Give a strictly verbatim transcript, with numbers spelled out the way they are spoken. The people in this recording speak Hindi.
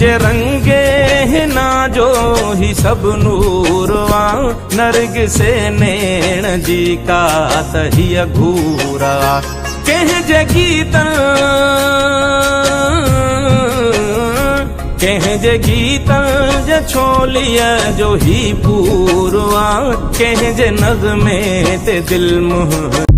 जे रंगे हिना जो ही सब नूरवा नरग से नैण जी का तहिया घूरा कह जे गीत कह जे गीत जे छोलिया जो ही पूरवा कह जे नज़्मे ते दिल मुह